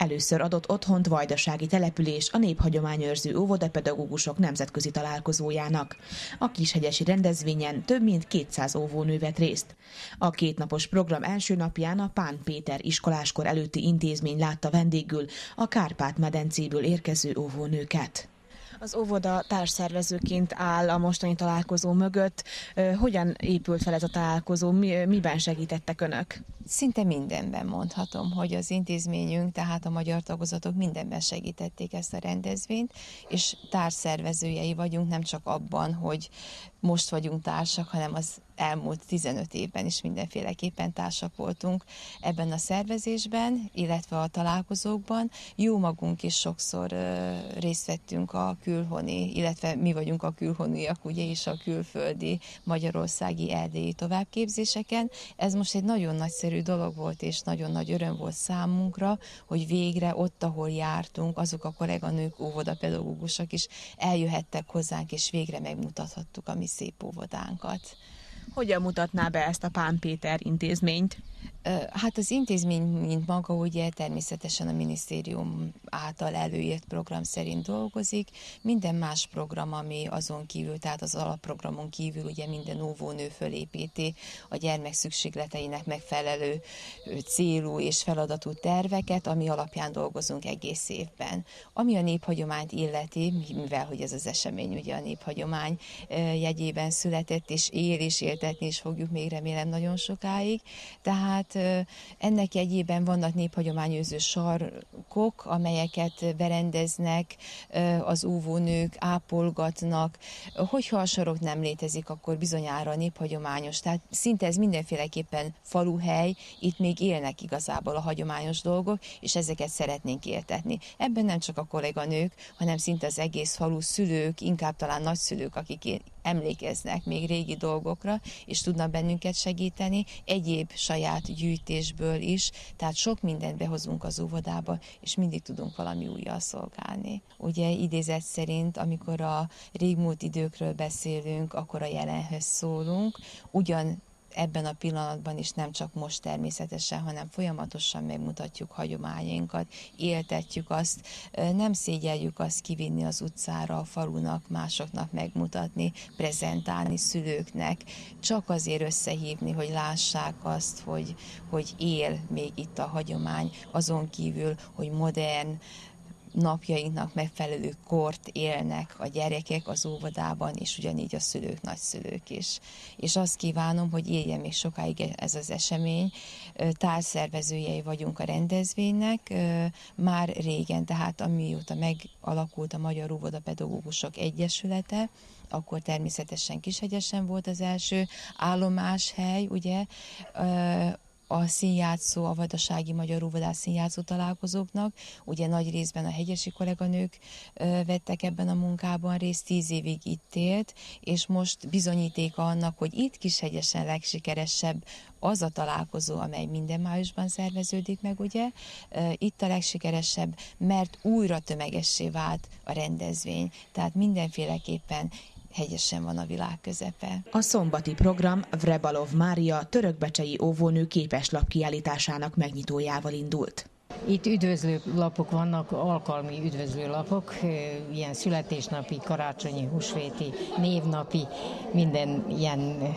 Először adott otthont vajdasági település a néphagyományőrző óvodapedagógusok nemzetközi találkozójának. A kishegyesi rendezvényen több mint 200 óvónő vett részt. A kétnapos program első napján a Pán Péter iskoláskor előtti intézmény látta vendégül a Kárpát-medencéből érkező óvónőket. Az óvoda társszervezőként áll a mostani találkozó mögött. Hogyan épült fel ez a találkozó? Miben segítettek önök? Szinte mindenben mondhatom, hogy az intézményünk, tehát a magyar tagozatok mindenben segítették ezt a rendezvényt, és társszervezőjei vagyunk, nem csak abban, hogy most vagyunk társak, hanem az elmúlt 15 évben is mindenféleképpen társak voltunk ebben a szervezésben, illetve a találkozókban. Jó magunk is sokszor részt vettünk a külhoni, illetve mi vagyunk a külhoniak, ugye is a külföldi, magyarországi, erdélyi továbbképzéseken. Ez most egy nagyon nagyszerű dolog volt, és nagyon nagy öröm volt számunkra, hogy végre ott, ahol jártunk, azok a kolléganők, óvodapedagógusok is eljöhettek hozzánk, és végre megmutathattuk a mi szép óvodánkat. Hogyan mutatná be ezt a Pán Péter intézményt? Hát az intézmény, mint maga, ugye természetesen a minisztérium által előírt program szerint dolgozik. Minden más program, ami azon kívül, tehát az alapprogramon kívül ugye minden óvónő fölépíti a gyermek szükségleteinek megfelelő célú és feladatú terveket, ami alapján dolgozunk egész évben. Ami a néphagyományt illeti, mivel hogy ez az esemény ugye a néphagyomány jegyében született, és él és éltetni is fogjuk még remélem nagyon sokáig, tehát ennek jegyében vannak néphagyományőrző sarkok, amelyeket berendeznek az óvónők, ápolgatnak. Hogyha a sarok nem létezik, akkor bizonyára néphagyományos. Tehát szinte ez mindenféleképpen faluhely, itt még élnek igazából a hagyományos dolgok, és ezeket szeretnénk éltetni. Ebben nem csak a kolléganők, hanem szinte az egész falu szülők, inkább talán nagyszülők, akik emlékeznek még régi dolgokra, és tudnak bennünket segíteni, egyéb saját gyűjtésből is, tehát sok mindent behozunk az óvodába, és mindig tudunk valami újjal szolgálni. Ugye idézet szerint, amikor a régmúlt időkről beszélünk, akkor a jelenhez szólunk, ugyan ebben a pillanatban is nem csak most természetesen, hanem folyamatosan megmutatjuk hagyományainkat, éltetjük azt, nem szégyeljük azt kivinni az utcára, a falunak, másoknak megmutatni, prezentálni szülőknek, csak azért összehívni, hogy lássák azt, hogy él még itt a hagyomány, azon kívül, hogy modern, napjainknak megfelelő kort élnek a gyerekek az óvodában, és ugyanígy a szülők, nagyszülők is. És azt kívánom, hogy éljen még sokáig ez az esemény. Társszervezőjei vagyunk a rendezvénynek már régen, tehát amióta megalakult a Magyar Óvodapedagógusok Egyesülete, akkor természetesen Kishegyesen volt az első állomáshely, ugye, a színjátszó, a vajdasági magyar óvodás színjátszó találkozóknak. Ugye nagy részben a hegyesi kolléganők vettek ebben a munkában részt, 10 évig itt élt, és most bizonyítéka annak, hogy itt Kishegyesen legsikeresebb az a találkozó, amely minden májusban szerveződik meg, ugye. Itt a legsikeresebb, mert újra tömegessé vált a rendezvény. Tehát mindenféleképpen Hegyesen van a világ közepe. A szombati program Vrebalov Mária törökbecsei óvónő képeslap kiállításának megnyitójával indult. Itt üdvözlőlapok vannak, alkalmi üdvözlőlapok, ilyen születésnapi, karácsonyi, húsvéti, névnapi, minden ilyen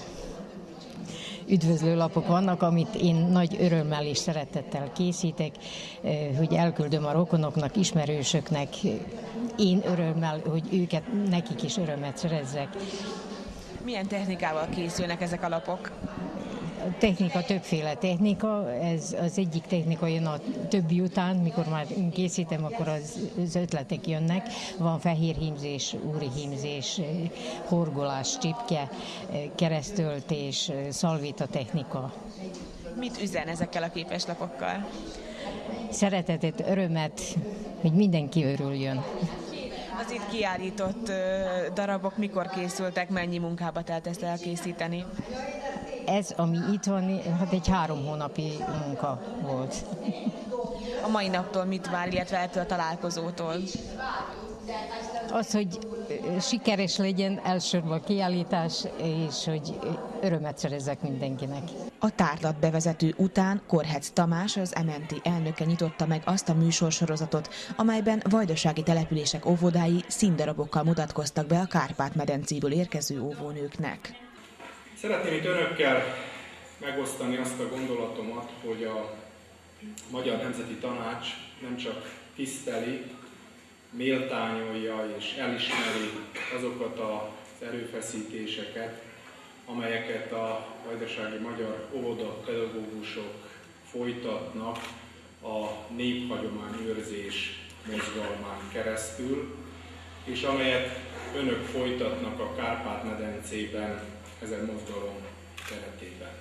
üdvözlőlapok vannak, amit én nagy örömmel és szeretettel készítek, hogy elküldöm a rokonoknak, ismerősöknek, én örömmel, hogy nekik is örömet szerezzek. Milyen technikával készülnek ezek a lapok? A technika, többféle technika, ez az egyik technika jön a többi után, mikor már készítem, akkor az ötletek jönnek. Van fehér hímzés, úri hímzés, horgolás, csipke, keresztöltés, szalvita technika. Mit üzen ezekkel a képeslapokkal? Szeretetet, örömet, hogy mindenki örüljön. Az itt kiállított darabok mikor készültek, mennyi munkába telt ezt elkészíteni? Ez, ami itt van, hát egy 3 hónapi munka volt. A mai naptól mit vár, illetve ettől a találkozótól? Az, hogy sikeres legyen elsősorban a kiállítás, és hogy örömet szerezzek mindenkinek. A tárlat bevezető után Korhec Tamás, az MNT elnöke nyitotta meg azt a műsorsorozatot, amelyben vajdasági települések óvodái színdarabokkal mutatkoztak be a Kárpát-medencéből érkező óvónőknek. Szeretném itt önökkel megosztani azt a gondolatomat, hogy a Magyar Nemzeti Tanács nem csak tiszteli, méltányolja és elismeri azokat az erőfeszítéseket, amelyeket a vajdasági magyar óvodapedagógusok folytatnak a néphagyományőrzés mozgalmán keresztül, és amelyet önök folytatnak a Kárpát-medencében ezen mozgalom keretében.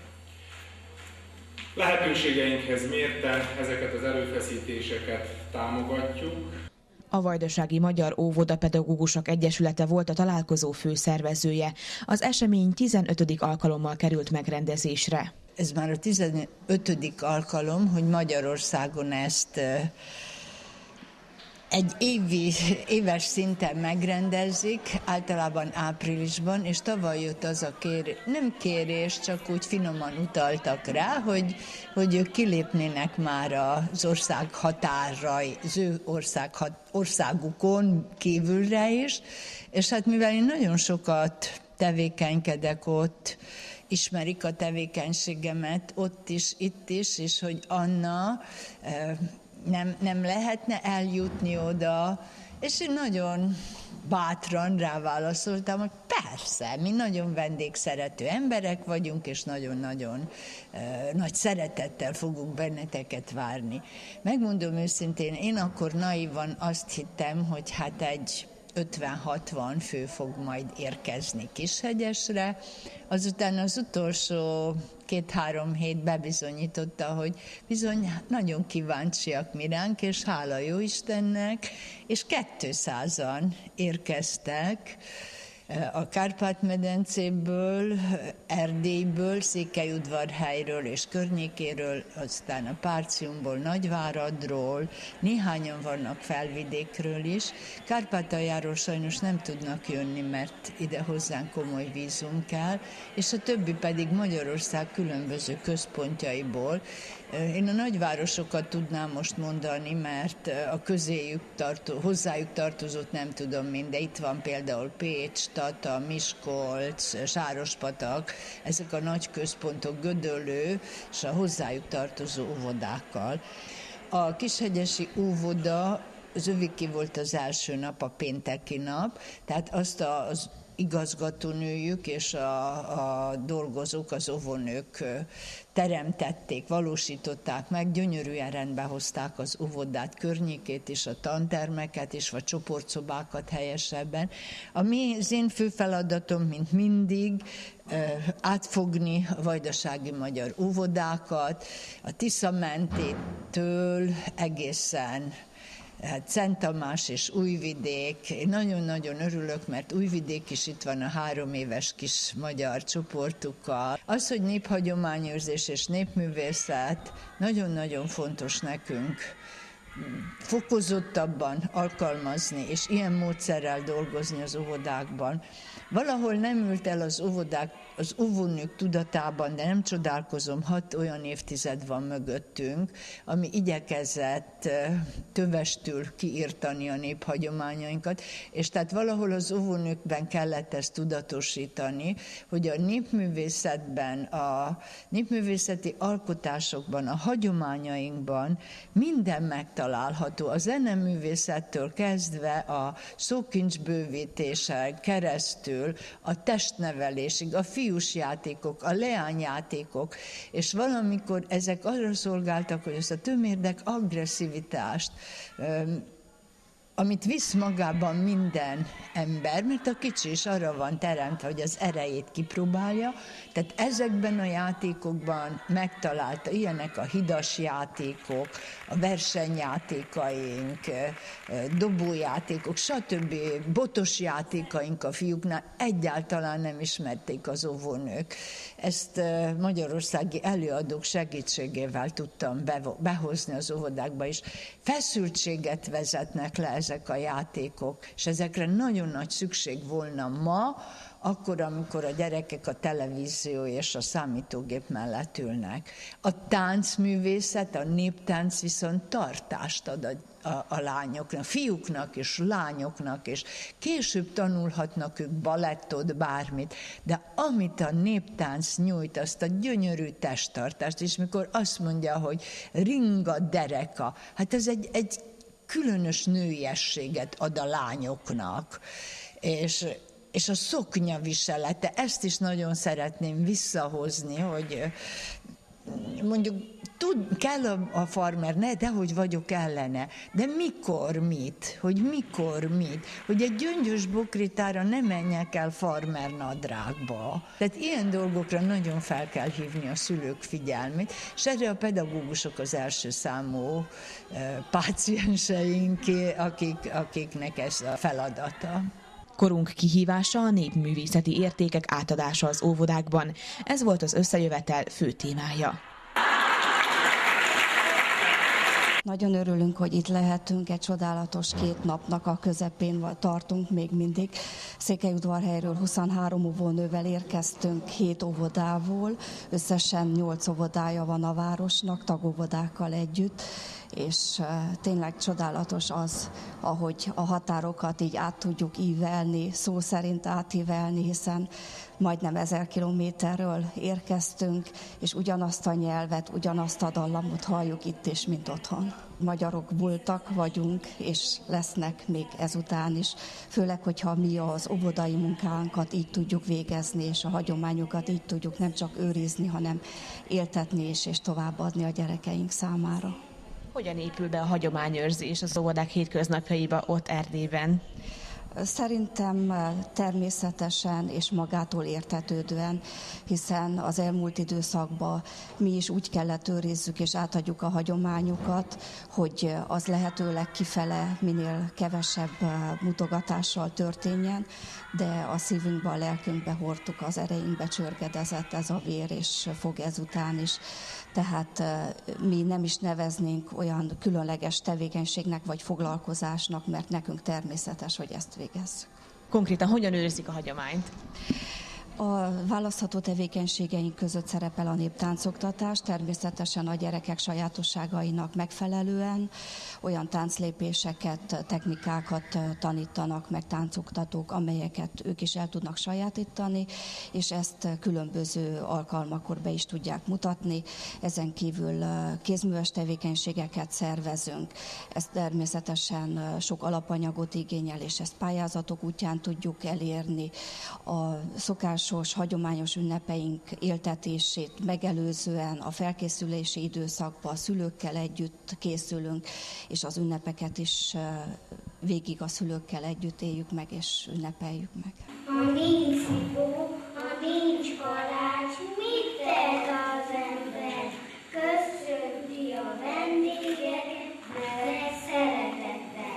Lehetőségeinkhez mérten ezeket az erőfeszítéseket támogatjuk. A Vajdasági Magyar Óvodapedagógusok Egyesülete volt a találkozó főszervezője. Az esemény 15. alkalommal került megrendezésre. Ez már a 15. alkalom, hogy Magyarországon ezt egy éves szinten megrendezik, általában áprilisban, és tavaly jött az a nem kérés, csak úgy finoman utaltak rá, hogy ők kilépnének már az ország határa, az ő országukon kívülre is, és hát mivel én nagyon sokat tevékenykedek ott, ismerik a tevékenységemet ott is, itt is, és hogy Anna nem lehetne eljutni oda, és én nagyon bátran ráválaszoltam, hogy persze, mi nagyon vendégszerető emberek vagyunk, és nagyon-nagyon nagy szeretettel fogunk benneteket várni. Megmondom őszintén, én akkor naívan azt hittem, hogy hát egy 50-60 fő fog majd érkezni Kishegyesre. Azután az utolsó 2-3 hét bebizonyította, hogy bizony nagyon kíváncsiak mi ránk, és hála jó Istennek, és 200-an érkeztek a Kárpát-medencéből, Erdélyből, Székelyudvarhelyről és környékéről, aztán a Párciumból, Nagyváradról, néhányan vannak Felvidékről is. Kárpátaljáról sajnos nem tudnak jönni, mert ide hozzánk komoly vízum kell, és a többi pedig Magyarország különböző központjaiból. Én a nagyvárosokat tudnám most mondani, mert a hozzájuk tartozót nem tudom mind, de itt van például Pécs, Tata, Miskolc, Sárospatak, ezek a nagy központok, Gödöllő, és a hozzájuk tartozó óvodákkal. A kishegyesi óvoda, az övéké volt az első nap, a pénteki nap, tehát azt az igazgatónőjük és a dolgozók, az óvónők teremtették, valósították meg, gyönyörűen rendbe hozták az óvodát környékét és a tantermeket és a csoportszobákat helyesebben. Az én fő feladatom, mint mindig, átfogni a vajdasági magyar óvodákat, a Tisza-mentétől egészen Szent Tamás és Újvidék. Én nagyon-nagyon örülök, mert Újvidék is itt van a 3 éves kis magyar csoportukkal. Az, hogy néphagyományőrzés és népművészet nagyon-nagyon fontos nekünk fokozottabban alkalmazni, és ilyen módszerrel dolgozni az óvodákban. Valahol nem ült el az óvónők tudatában, de nem csodálkozom, 6 olyan évtized van mögöttünk, ami igyekezett tövestül kiírtani a néphagyományainkat, és tehát valahol az óvónőkben kellett ezt tudatosítani, hogy a népművészetben, a népművészeti alkotásokban, a hagyományainkban minden megtalálható. A zeneművészettől kezdve a szókincsbővítésen keresztül, a testnevelésig, a fiús játékok, a leányjátékok, és valamikor ezek arra szolgáltak, hogy ezt a tömérdek agresszivitást, amit visz magában minden ember, mert a kicsi is arra van teremtve, hogy az erejét kipróbálja, tehát ezekben a játékokban megtalálta, ilyenek a hidas játékok, a versenyjátékaink, dobójátékok, stb. Botos játékaink a fiúknál egyáltalán nem ismerték az óvónők. Ezt magyarországi előadók segítségével tudtam behozni az óvodákba is. Feszültséget vezetnek le ezek a játékok, és ezekre nagyon nagy szükség volna ma, akkor, amikor a gyerekek a televízió és a számítógép mellett ülnek. A táncművészet, a néptánc viszont tartást ad a lányoknak, fiúknak és lányoknak, és később tanulhatnak ők balettot, bármit, de amit a néptánc nyújt, azt a gyönyörű testtartást, és mikor azt mondja, hogy ring a dereka, hát ez egy különös nőiességet ad a lányoknak, és a szoknya viselete, ezt is nagyon szeretném visszahozni, hogy mondjuk kell a farmer, dehogy vagyok ellene, de mikor mit? Hogy egy gyöngyös bokritára ne menjek el farmer nadrágba. Tehát ilyen dolgokra nagyon fel kell hívni a szülők figyelmét, és erre a pedagógusok az első számú pácienseink, akiknek ez a feladata. Korunk kihívása a népművészeti értékek átadása az óvodákban. Ez volt az összejövetel fő témája. Nagyon örülünk, hogy itt lehetünk, egy csodálatos 2 napnak a közepén tartunk még mindig. Székelyudvarhelyről 23 óvónővel érkeztünk 7 óvodából, összesen 8 óvodája van a városnak, tagóvodákkal együtt, és tényleg csodálatos az, ahogy a határokat így át tudjuk ívelni, szó szerint átívelni, hiszen majdnem 1000 kilométerről érkeztünk, és ugyanazt a nyelvet, ugyanazt a dallamot halljuk itt is, mint otthon. Magyarok voltak, vagyunk, és lesznek még ezután is, főleg, hogyha mi az óvodai munkánkat így tudjuk végezni, és a hagyományokat így tudjuk nem csak őrizni, hanem éltetni is, és továbbadni a gyerekeink számára. Hogyan épül be a hagyományőrzés az óvodák hétköznapjaiba ott Erdélyben? Szerintem természetesen és magától értetődően, hiszen az elmúlt időszakban mi is úgy kellett őrizzük és átadjuk a hagyományokat, hogy az lehetőleg kifele minél kevesebb mutogatással történjen, de a szívünkbe, a lelkünkbe hordtuk, az erejünkbe csörgedezett ez a vér, és fog ezután is. Tehát mi nem is neveznénk olyan különleges tevékenységnek vagy foglalkozásnak, mert nekünk természetes, hogy ezt végezzük. Konkrétan hogyan őrzik a hagyományt? A választható tevékenységeink között szerepel a néptáncoktatás, természetesen a gyerekek sajátosságainak megfelelően olyan tánclépéseket, technikákat tanítanak meg táncoktatók, amelyeket ők is el tudnak sajátítani, és ezt különböző alkalmakkor be is tudják mutatni. Ezen kívül kézműves tevékenységeket szervezünk. Ez természetesen sok alapanyagot igényel, és ezt pályázatok útján tudjuk elérni. A szokásos, hagyományos ünnepeink éltetését megelőzően a felkészülési időszakban a szülőkkel együtt készülünk, és az ünnepeket is végig a szülőkkel együtt éljük meg, és ünnepeljük meg. Ha nincs szipó, ha nincs kalács, mit tehet az ember? Köszönti a vendégeket, neves szeretettel.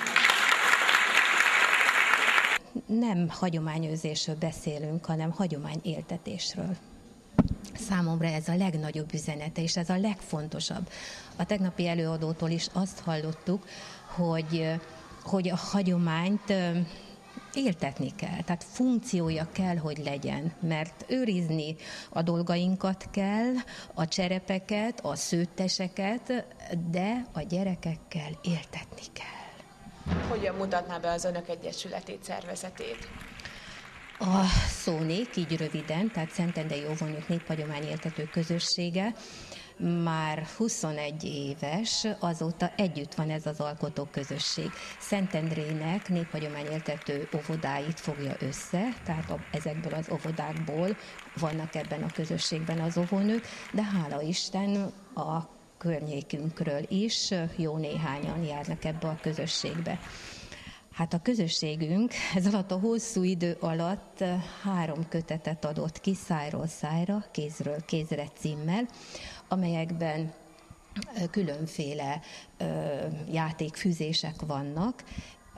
Nem hagyományőrzésről beszélünk, hanem hagyományéltetésről. Számomra ez a legnagyobb üzenete, és ez a legfontosabb. A tegnapi előadótól is azt hallottuk, hogy a hagyományt éltetni kell, tehát funkciója kell, hogy legyen, mert őrizni a dolgainkat kell, a cserepeket, a szőtteseket, de a gyerekekkel éltetni kell. Hogyan mutatná be az Önök Egyesületét, szervezetét? A Szónék, így röviden, tehát Szentendrei Óvónők Néphagyományéltető Közössége már 21 éves, azóta együtt van ez az alkotóközösség. Szentendrének néphagyományéltető óvodáit fogja össze, tehát ezekből az óvodákból vannak ebben a közösségben az óvónők, de hála Isten a környékünkről is jó néhányan járnak ebbe a közösségbe. Hát a közösségünk ez alatt a hosszú idő alatt 3 kötetet adott ki Szájról szájra, Kézről kézre címmel, amelyekben különféle játékfűzések vannak.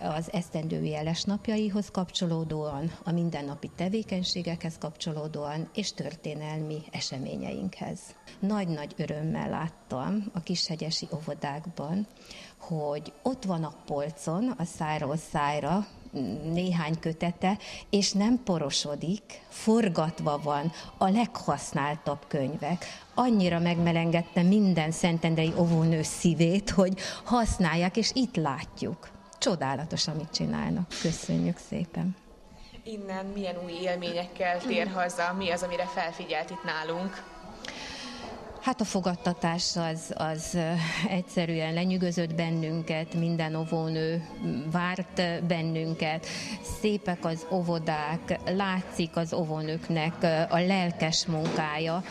az esztendő jeles napjaihoz kapcsolódóan, a mindennapi tevékenységekhez kapcsolódóan és történelmi eseményeinkhez. Nagy-nagy örömmel láttam a kishegyesi óvodákban, hogy ott van a polcon, a szájról szájra néhány kötete, és nem porosodik, forgatva van a leghasználtabb könyvek. Annyira megmelengedte minden szentendrei óvónő szívét, hogy használják, és itt látjuk. Csodálatos, amit csinálnak. Köszönjük szépen. Innen milyen új élményekkel tér haza? Mi az, amire felfigyelt itt nálunk? Hát a fogadtatás az egyszerűen lenyűgözött bennünket, minden óvónő várt bennünket, szépek az óvodák, látszik az óvónőknek a lelkes munkája,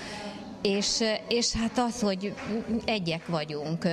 és hát az, hogy egyek vagyunk.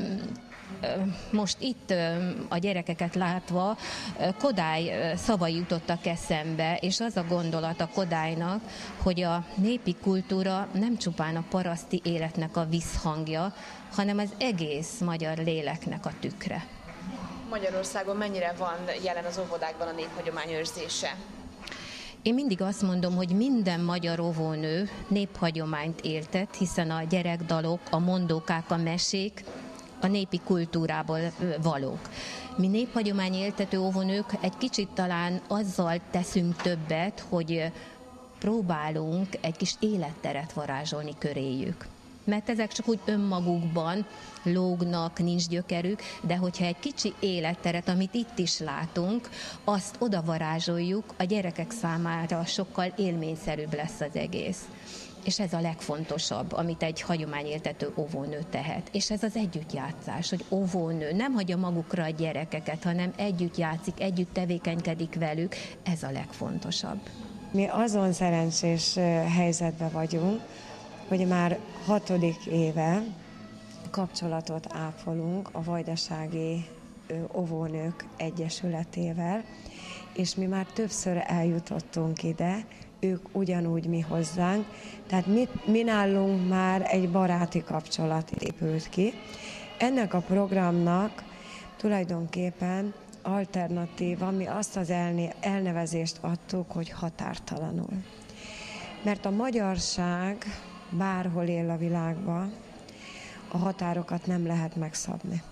Most itt a gyerekeket látva Kodály szavai jutottak eszembe, és az a gondolat a Kodálynak, hogy a népi kultúra nem csupán a paraszti életnek a visszhangja, hanem az egész magyar léleknek a tükre. Magyarországon mennyire van jelen az óvodákban a néphagyomány őrzése? Én mindig azt mondom, hogy minden magyar óvónő néphagyományt éltet, hiszen a gyerekdalok, a mondókák, a mesék a népi kultúrából valók. Mi néphagyomány éltető óvónők egy kicsit talán azzal teszünk többet, hogy próbálunk egy kis életteret varázsolni köréjük. Mert ezek csak úgy önmagukban lógnak, nincs gyökerük, de hogyha egy kicsi életteret, amit itt is látunk, azt oda varázsoljuk, a gyerekek számára sokkal élményszerűbb lesz az egész. És ez a legfontosabb, amit egy hagyományéltető óvónő tehet. És ez az együttjátszás, hogy óvónő nem hagyja magukra a gyerekeket, hanem együtt játszik, együtt tevékenykedik velük, ez a legfontosabb. Mi azon szerencsés helyzetben vagyunk, hogy már 6. éve kapcsolatot ápolunk a Vajdasági Óvónők Egyesületével, és mi már többször eljutottunk ide, ők ugyanúgy mi hozzánk, tehát mi nálunk már egy baráti kapcsolat épült ki. Ennek a programnak tulajdonképpen alternatíva, mi azt az elnevezést adtuk, hogy határtalanul. Mert a magyarság bárhol él a világban, a határokat nem lehet megszabni.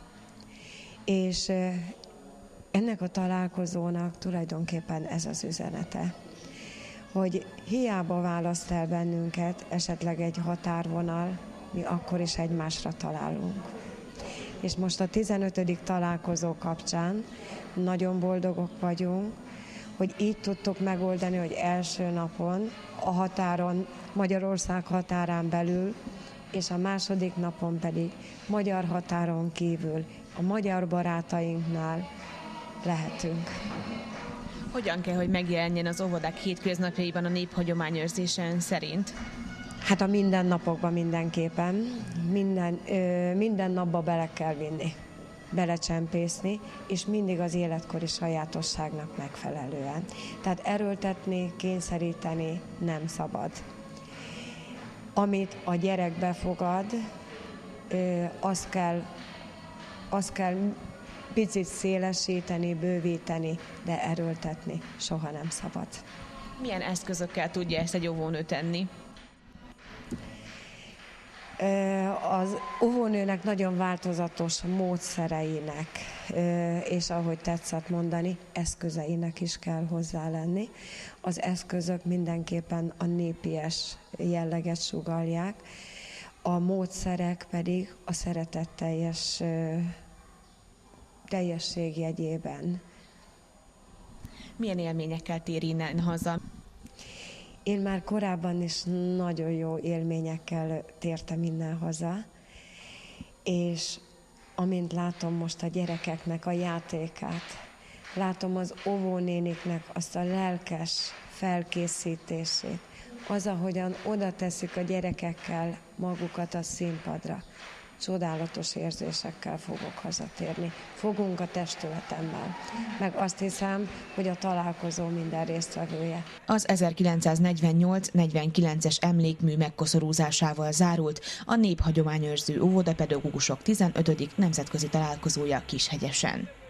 És ennek a találkozónak tulajdonképpen ez az üzenete, hogy hiába választ el bennünket esetleg egy határvonal, mi akkor is egymásra találunk. És most a 15. találkozó kapcsán nagyon boldogok vagyunk, hogy így tudtuk megoldani, hogy első napon a határon, Magyarország határán belül, és a második napon pedig magyar határon kívül, a magyar barátainknál lehetünk. Hogyan kell, hogy megjelenjen az óvodák hétköznapjaiban a néphagyományőrzésen szerint? Hát a mindennapokban mindenképpen, minden napba bele kell vinni, belecsempészni, és mindig az életkori sajátosságnak megfelelően. Tehát erőltetni, kényszeríteni nem szabad. Amit a gyerek befogad, azt kell picit szélesíteni, bővíteni, de erőltetni soha nem szabad. Milyen eszközökkel tudja ezt egy óvónő tenni? Az óvónőnek nagyon változatos módszereinek, és ahogy tetszett mondani, eszközeinek is kell hozzá lenni. Az eszközök mindenképpen a népies jelleget sugallják, a módszerek pedig a szeretetteljes teljesség jegyében. Milyen élményekkel tér innen haza? Én már korábban is nagyon jó élményekkel tértem innen haza, és amint látom most a gyerekeknek a játékát, látom az óvónéniknek azt a lelkes felkészítését, az, ahogyan oda teszik a gyerekekkel magukat a színpadra. Csodálatos érzésekkel fogok hazatérni. Fogunk a testületemmel. Meg azt hiszem, hogy a találkozó minden résztvevője. Az 1948-49-es emlékmű megkoszorúzásával zárult a néphagyományőrző óvodapedagógusok 15. nemzetközi találkozója Kishegyesen.